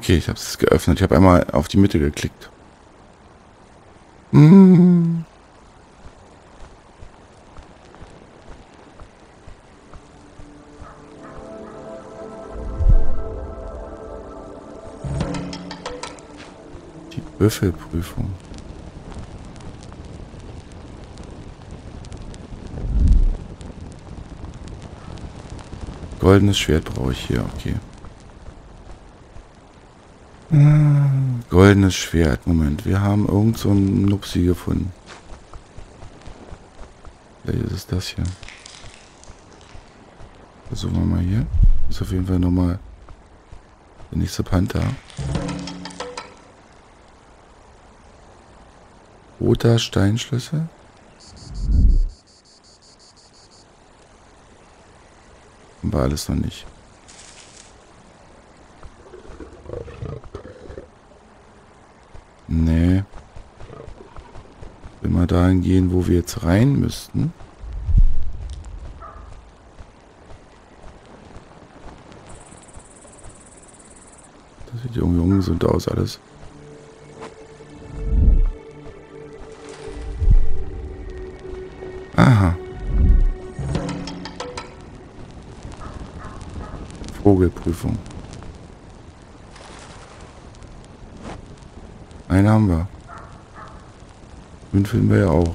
Okay, ich habe es geöffnet. Ich habe einmal auf die Mitte geklickt. Mm. Die Würfelprüfung. Goldenes Schwert brauche ich hier, okay. Goldenes Schwert, Moment. Wir haben irgend so einen Nupsi gefunden. Vielleicht ist es das hier. Versuchen wir mal hier. Ist auf jeden Fall nochmal der nächste Panther. Roter Steinschlüssel. War alles noch nicht. Nee. Wenn wir dahin gehen, wo wir jetzt rein müssten. Das sieht irgendwie ungesund aus alles. Aha. Vogelprüfung. Einen haben wir. Den finden wir ja auch.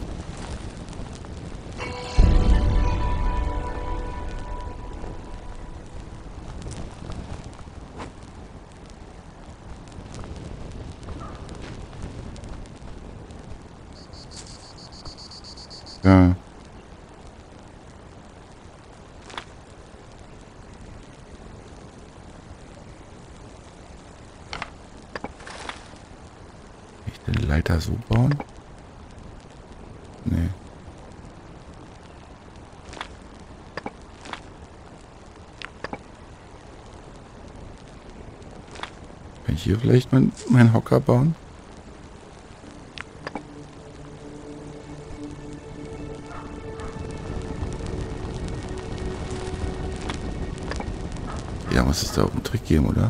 Ja. Kann ich den Leiter so bauen? Nee. Kann ich hier vielleicht meinen Hocker bauen? Ja, muss es da auch einen Trick geben, oder?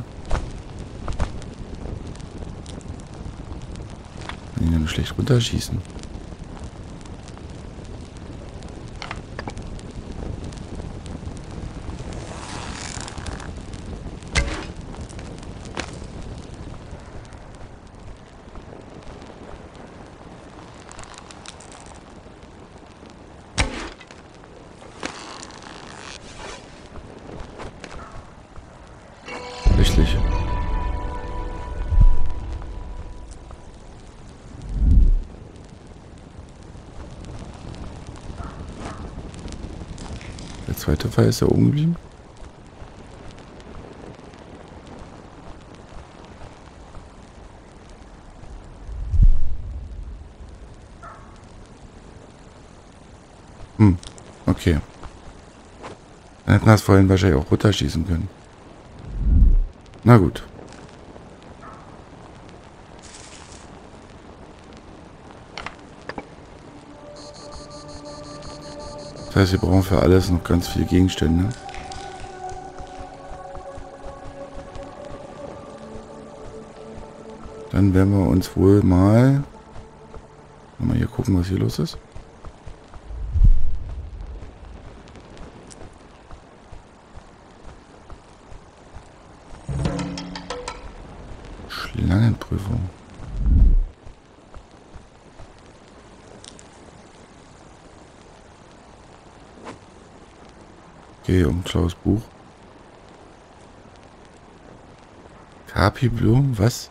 Kann ich nur schlecht runterschießen. Richtig. Der zweite Pfeil ist da oben geblieben. Okay. Dann hätten wir es vorhin wahrscheinlich auch runterschießen können. Na gut. Das heißt, wir brauchen für alles noch ganz viele Gegenstände. Dann werden wir uns wohl mal hier gucken, was hier los ist. Schlangenprüfung. Okay, ein schlaues Buch. Kapiblumen, was?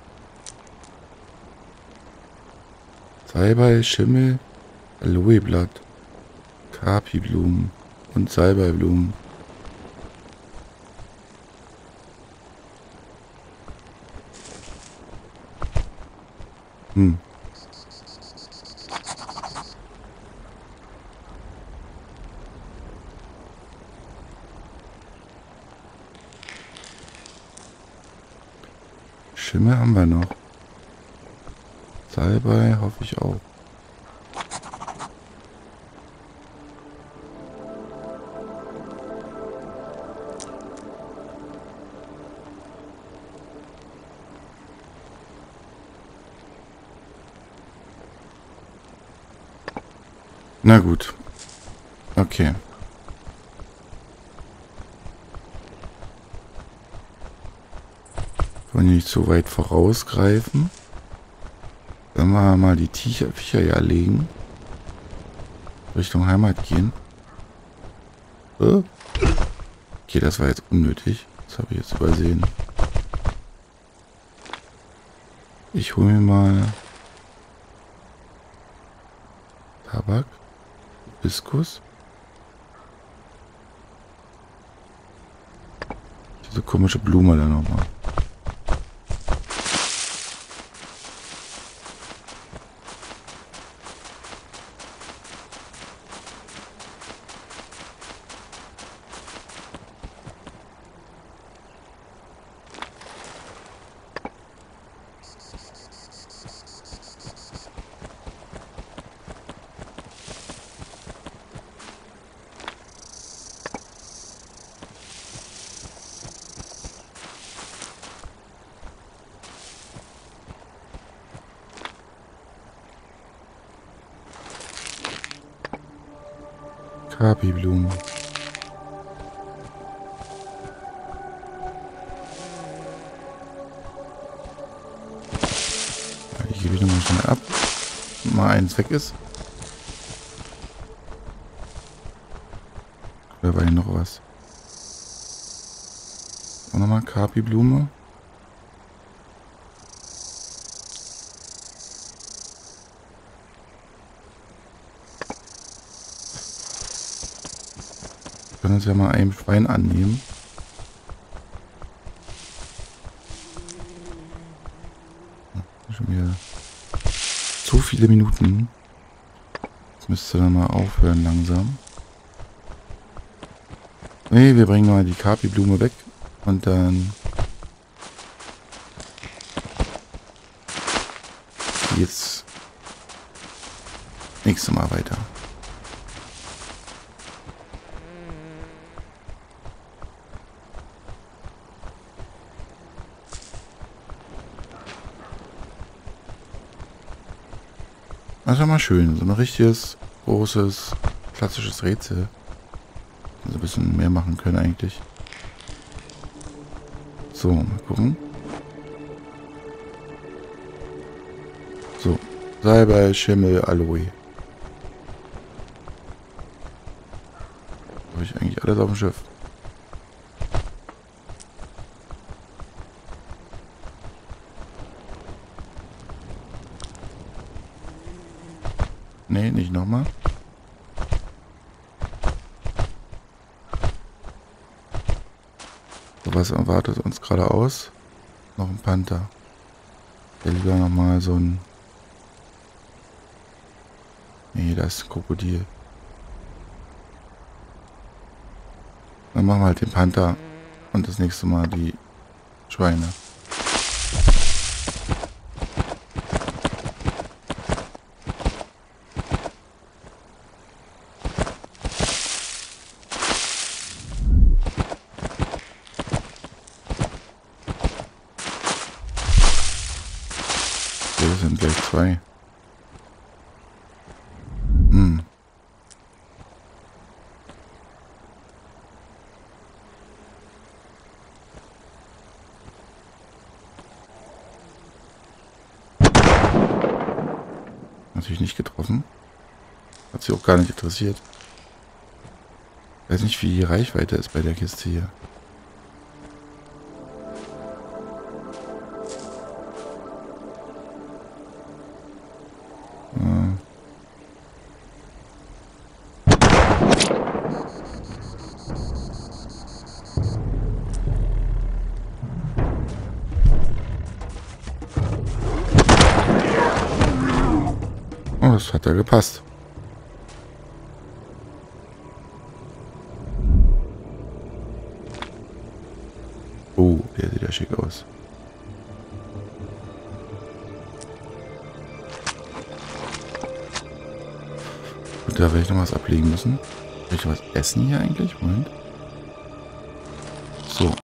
Salbei, Schimmel, Aloeblatt, Kapiblumen und Salbeiblumen. Schimmel haben wir noch. Salbei hoffe ich auch. Na gut. Okay. Wollen nicht zu weit vorausgreifen. Wenn wir mal die Viecher hier erlegen. Richtung Heimat gehen. Okay, das war jetzt unnötig. Das habe ich jetzt übersehen. Ich hole mir mal Tabak. Hibiskus. Diese komische Blume da nochmal. Kapi-Blumen. Die gebe ich nochmal schnell ab. Mal eins weg ist. Oder war hier noch was? Und nochmal Kapi-Blume. Wir können uns ja mal einem Schwein annehmen. Schon wieder zu viele Minuten. Jetzt müsste dann mal aufhören langsam. Nee, wir bringen mal die Kapi-Blume weg und dann geht's nächstes Mal weiter. Das ist ja mal schön. So ein richtiges, großes, klassisches Rätsel. Also ein bisschen mehr machen können eigentlich. So, mal gucken. So. Salbei, Schimmel, Aloe. Habe ich eigentlich alles auf dem Schiff. Nee, nicht nochmal. So, was erwartet uns geradeaus? Noch ein Panther. Der lieber nochmal so ein... Nee, da ist ein Krokodil. Dann machen wir halt den Panther und das nächste Mal die Schweine. Das sind gleich zwei. Natürlich nicht getroffen. Hat sie auch gar nicht interessiert. Ich weiß nicht, wie die Reichweite ist bei der Kiste hier. Oh, das hat ja gepasst. Oh, der sieht ja schick aus. Und da werde ich noch was ablegen müssen. Will ich was essen hier eigentlich? Moment. So.